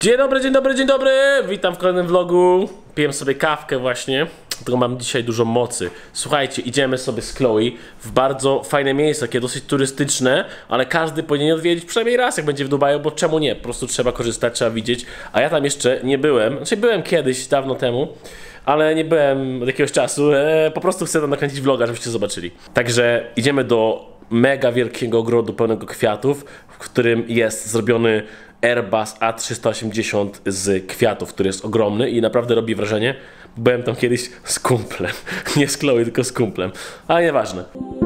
Dzień dobry, dzień dobry, dzień dobry! Witam w kolejnym vlogu. Piję sobie kawkę właśnie, tylko mam dzisiaj dużo mocy. Słuchajcie, idziemy sobie z Chloe w bardzo fajne miejsce, takie dosyć turystyczne, ale każdy powinien odwiedzić przynajmniej raz, jak będzie w Dubaju, bo czemu nie? Po prostu trzeba korzystać, trzeba widzieć. A ja tam jeszcze nie byłem, znaczy byłem kiedyś, dawno temu, ale nie byłem od jakiegoś czasu. Po prostu chcę tam nakręcić vloga, żebyście zobaczyli. Także idziemy do mega wielkiego ogrodu pełnego kwiatów, w którym jest zrobiony Airbus A380 z kwiatów, który jest ogromny i naprawdę robi wrażenie. Byłem tam kiedyś z kumplem. Nie z Chloe, tylko z kumplem. Ale nieważne.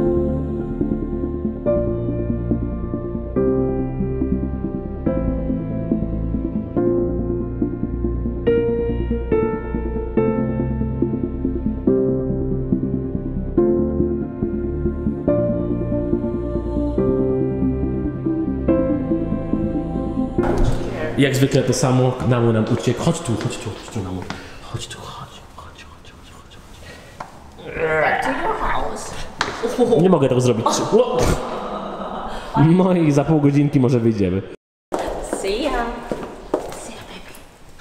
Jak zwykle to samo, Namu nam uciekł. Chodź tu, Namu. Chodź tu, chodź. Nie mogę tego zrobić. No i za pół godzinki może wyjdziemy. See ya. See ya, baby.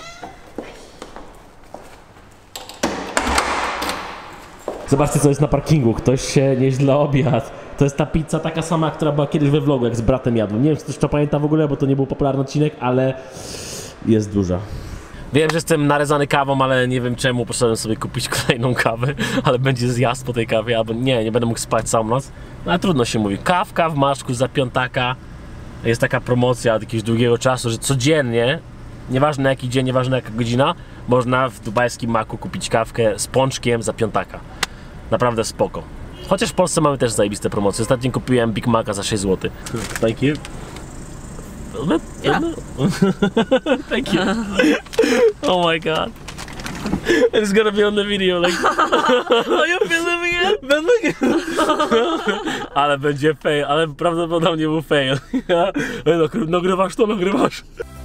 Zobaczcie, co jest na parkingu. Ktoś się nieźle obiadł. To jest ta pizza taka sama, która była kiedyś we vlogu, jak z bratem jadłem. Nie wiem, czy ktoś to pamięta w ogóle, bo to nie był popularny odcinek, ale jest duża. Wiem, że jestem narezany kawą, ale nie wiem czemu. Poszedłem sobie kupić kolejną kawę, ale będzie zjazd po tej kawie, albo nie będę mógł spać całą noc. No ale trudno się mówi. Kawka w Maszku za piątaka. Jest taka promocja od jakiegoś długiego czasu, że codziennie, nieważne jaki dzień, nieważne jaka godzina, można w dubajskim Maku kupić kawkę z pączkiem za piątaka. Naprawdę spoko. Chociaż w Polsce mamy też zajebiste promocje. Ostatnio kupiłem Big Maca za 6 zł. Thank you. Yeah. Thank you. Oh my god. It's gonna be on the video, like... Are you filming it? Ale będzie fail, ale prawdopodobnie był fail. Nagrywasz to, nagrywasz.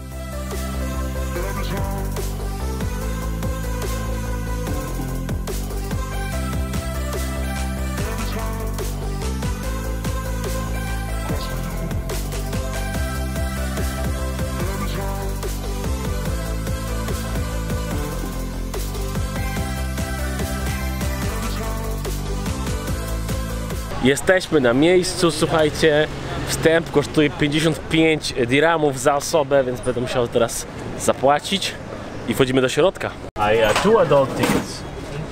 Jesteśmy na miejscu, słuchajcie, wstęp kosztuje 55 dirhamów za osobę, więc będę musiał teraz zapłacić i wchodzimy do środka. Two adult tickets.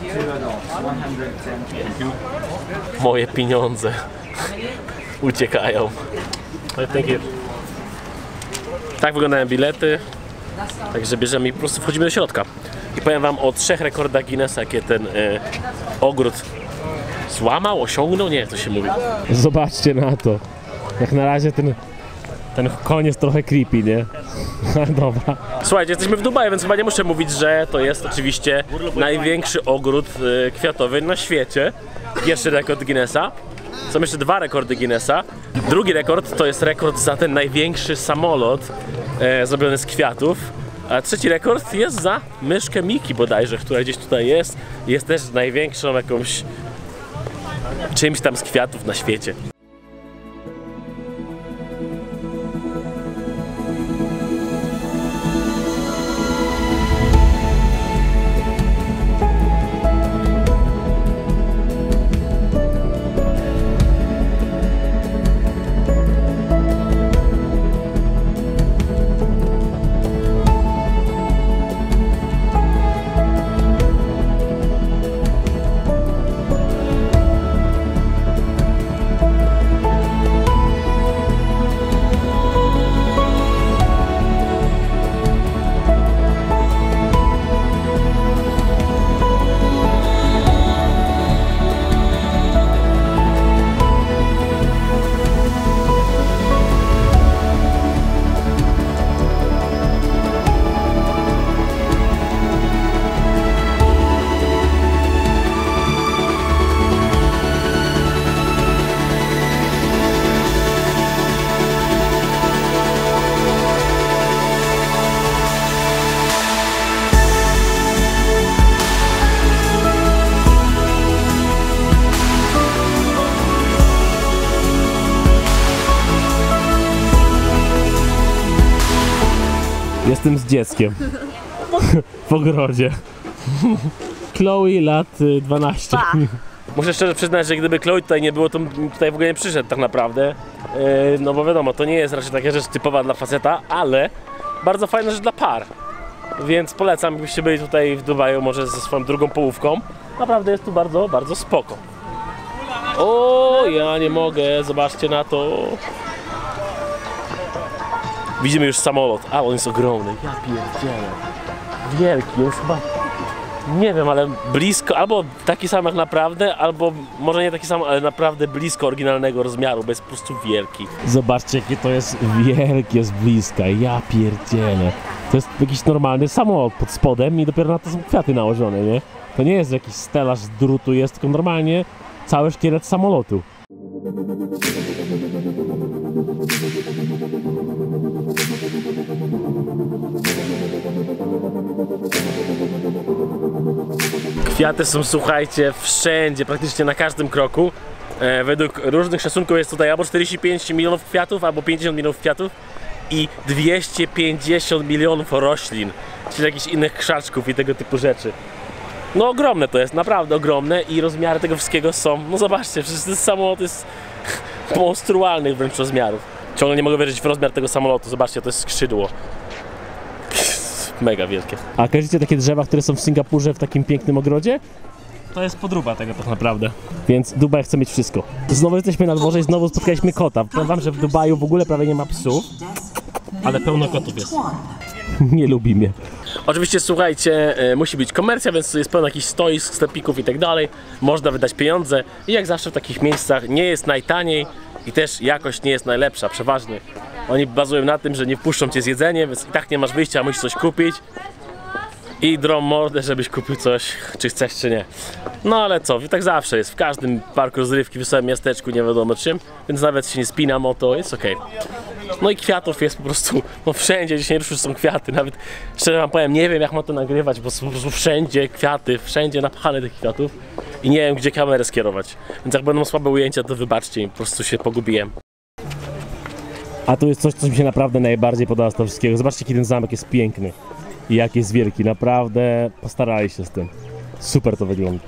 Moje pieniądze uciekają. Thank you. Tak wyglądają bilety, także bierzemy i po prostu wchodzimy do środka. I powiem wam o 3 rekordach Guinnessa, jakie ten ogród złamał, osiągnął? Nie, to się mówi. Zobaczcie na to. Jak na razie ten koń jest trochę creepy, nie? Dobra. Słuchajcie, jesteśmy w Dubaju, więc chyba nie muszę mówić, że to jest oczywiście największy ogród kwiatowy na świecie. Pierwszy rekord Guinnessa. Są jeszcze 2 rekordy Guinnessa. Drugi rekord to jest rekord za ten największy samolot zrobiony z kwiatów. A trzeci rekord jest za myszkę Miki bodajże, która gdzieś tutaj jest. Jest też największą jakąś czymś tam z kwiatów na świecie. Jestem z dzieckiem. W ogrodzie. Chloe lat 12. Muszę szczerze przyznać, że gdyby Chloe tutaj nie było, to tutaj w ogóle nie przyszedł tak naprawdę. No bo wiadomo, to nie jest raczej taka rzecz typowa dla faceta, ale bardzo fajna rzecz dla par. Więc polecam, gdybyście byli tutaj w Dubaju, może ze swoją drugą połówką. Naprawdę jest tu bardzo, bardzo spoko. O, ja nie mogę, zobaczcie na to. Widzimy już samolot, a on jest ogromny, ja pierdzielę. Wielki, już chyba, nie wiem, ale blisko, albo taki sam jak naprawdę, albo może nie taki sam, ale naprawdę blisko oryginalnego rozmiaru, bo jest po prostu wielki. Zobaczcie, jakie to jest wielkie z bliska, ja pierdzielę. To jest jakiś normalny samolot pod spodem i dopiero na to są kwiaty nałożone, nie? To nie jest jakiś stelaż z drutu, jest tylko normalnie cały szkielet samolotu. Kwiaty są, słuchajcie, wszędzie, praktycznie na każdym kroku. Według różnych szacunków jest tutaj albo 45 milionów kwiatów, albo 50 milionów kwiatów i 250 milionów roślin, czyli jakichś innych krzaczków i tego typu rzeczy. No ogromne to jest, naprawdę ogromne i rozmiary tego wszystkiego są, no zobaczcie, przecież ten samolot jest monstrualnych wręcz rozmiarów. Ciągle nie mogę wierzyć w rozmiar tego samolotu, zobaczcie, to jest skrzydło. Mega wielkie. A kojarzycie takie drzewa, które są w Singapurze w takim pięknym ogrodzie? To jest podróba tego tak naprawdę. Więc Dubaj chce mieć wszystko. Znowu jesteśmy na dworze i znowu spotkaliśmy kota. Powiem wam, że w Dubaju w ogóle prawie nie ma psów, ale pełno kotów jest. Nie lubi mnie. Oczywiście, słuchajcie, musi być komercja, więc jest pełno jakichś stoisk, sklepików i tak dalej. Można wydać pieniądze i jak zawsze w takich miejscach nie jest najtaniej i też jakość nie jest najlepsza, przeważnie. Oni bazują na tym, że nie wpuszczą cię z jedzeniem, więc i tak nie masz wyjścia, musisz coś kupić. I drą mordę, żebyś kupił coś, czy chcesz, czy nie. No ale co, tak zawsze jest, w każdym parku rozrywki, w samym miasteczku, nie wiadomo czym, więc nawet się nie spinam o to, jest okej. No i kwiatów jest po prostu, no wszędzie, gdzie się nie ruszysz, są kwiaty, nawet szczerze wam powiem, nie wiem jak mam to nagrywać, bo są po prostu wszędzie kwiaty, wszędzie napchane tych kwiatów i nie wiem gdzie kamerę skierować, więc jak będą słabe ujęcia, to wybaczcie mi, po prostu się pogubiłem. A tu jest coś, co mi się naprawdę najbardziej podoba z tego wszystkiego, zobaczcie jaki ten zamek jest piękny i jak jest wielki, naprawdę postarali się z tym, super to wygląda.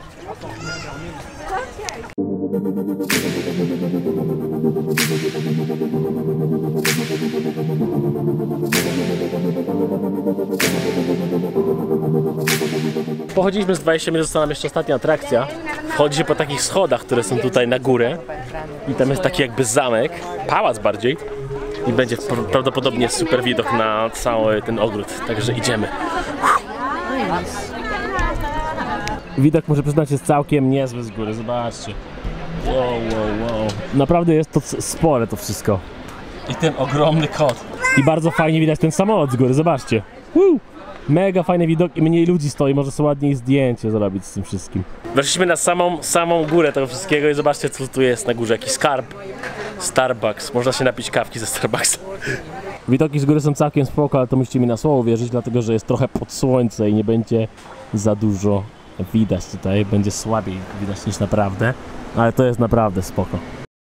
Pochodziliśmy z 20 minut, została nam jeszcze ostatnia atrakcja. Wchodzi się po takich schodach, które są tutaj na górę i tam jest taki jakby zamek, pałac bardziej i będzie prawdopodobnie super widok na cały ten ogród, także idziemy. Widok, muszę przyznać, jest całkiem niezły z góry, zobaczcie. Wow. Naprawdę jest to spore to wszystko. I ten ogromny kot. I bardzo fajnie widać ten samolot z góry, zobaczcie. Mega fajny widok i mniej ludzi stoi, może sobie ładniej zdjęcie zrobić z tym wszystkim. Weszliśmy na samą górę tego wszystkiego i zobaczcie co tu jest na górze, jakiś skarb. Starbucks, można się napić kawki ze Starbucksa. Widoki z góry są całkiem spoko, ale to musicie mi na słowo wierzyć, dlatego że jest trochę pod słońce i nie będzie za dużo widać tutaj, będzie słabiej widać niż naprawdę, ale to jest naprawdę spoko.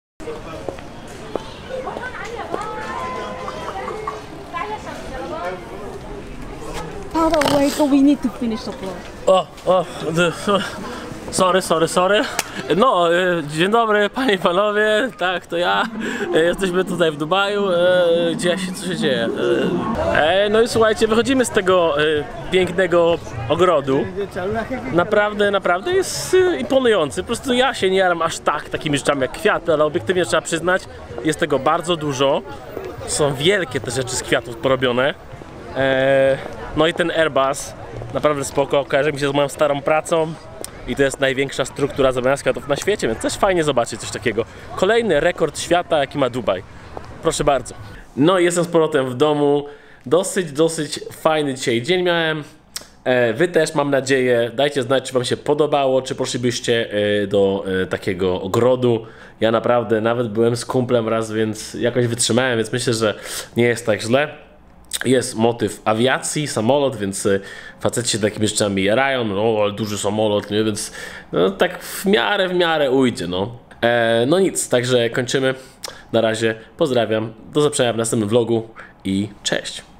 We need to finish the floor. Sorry. No, dzień dobry panie i panowie, tak to ja. Jesteśmy tutaj w Dubaju, co się dzieje? No i słuchajcie, wychodzimy z tego pięknego ogrodu. Naprawdę jest imponujący. Po prostu ja się nie jaram aż takimi rzeczami jak kwiaty, ale obiektywnie trzeba przyznać, jest tego bardzo dużo. Są wielkie te rzeczy z kwiatów porobione. No i ten Airbus, naprawdę spoko, kojarzy mi się z moją starą pracą. I to jest największa struktura zamiast kwiatów na świecie, więc też fajnie zobaczyć coś takiego. Kolejny rekord świata, jaki ma Dubaj. Proszę bardzo. No i jestem z powrotem w domu. Dosyć fajny dzisiaj dzień miałem. Wy też, mam nadzieję. Dajcie znać, czy wam się podobało, czy poszlibyście do takiego ogrodu. Ja naprawdę nawet byłem z kumplem raz, więc jakoś wytrzymałem, więc myślę, że nie jest tak źle. Jest motyw awiacji, samolot, więc faceci się takimi rzeczami jarają, no ale duży samolot, nie? Więc no, tak w miarę ujdzie, no. No nic, także kończymy. Na razie pozdrawiam, do zobaczenia w następnym vlogu i cześć.